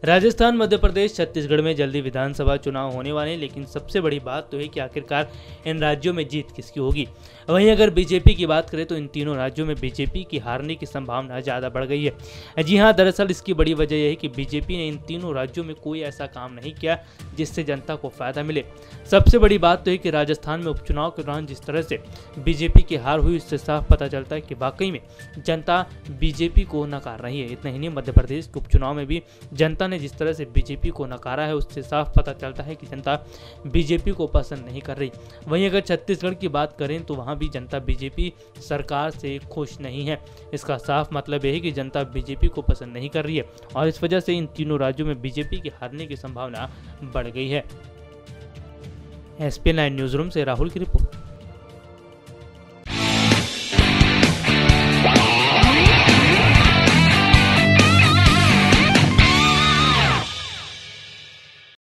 राजस्थान, मध्य प्रदेश, छत्तीसगढ़ में जल्दी विधानसभा चुनाव होने वाले हैं, लेकिन सबसे बड़ी बात तो है कि आखिरकार इन राज्यों में जीत किसकी होगी। वहीं अगर बीजेपी की बात करें तो इन तीनों राज्यों में बीजेपी की हारने की संभावना ज़्यादा बढ़ गई है। जी हां, दरअसल इसकी बड़ी वजह यह है कि बीजेपी ने इन तीनों राज्यों में कोई ऐसा काम नहीं किया जिससे जनता को फायदा मिले। सबसे बड़ी बात तो है कि राजस्थान में उपचुनाव के दौरान जिस तरह से बीजेपी की हार हुई, उससे साफ पता चलता है कि वाकई में जनता बीजेपी को नकार रही है। इतना ही नहीं, मध्य प्रदेश के उपचुनाव में भी जनता ने जिस तरह से बीजेपी को नकारा है, उससे साफ पता चलता है कि जनता बीजेपी को पसंद नहीं कर रही। वहीं अगर छत्तीसगढ़ की बात करें तो वहां भी जनता बीजेपी सरकार से खुश नहीं है। इसका साफ मतलब यह है कि जनता बीजेपी को पसंद नहीं कर रही है और इस वजह से इन तीनों राज्यों में बीजेपी के हारने की संभावना बढ़ गई है। एसपी 9 न्यूज रूम से राहुल की रिपोर्ट।